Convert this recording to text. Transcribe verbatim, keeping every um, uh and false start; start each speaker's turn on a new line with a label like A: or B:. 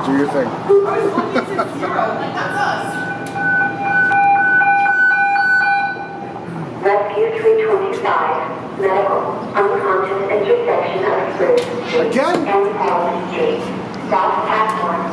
A: Do your thing.
B: I was looking to zero, like that's us.
C: Rescue three twenty-five, medical, unconscious intersection of Spruce Street
A: Again?
C: and Parliament Street. South platform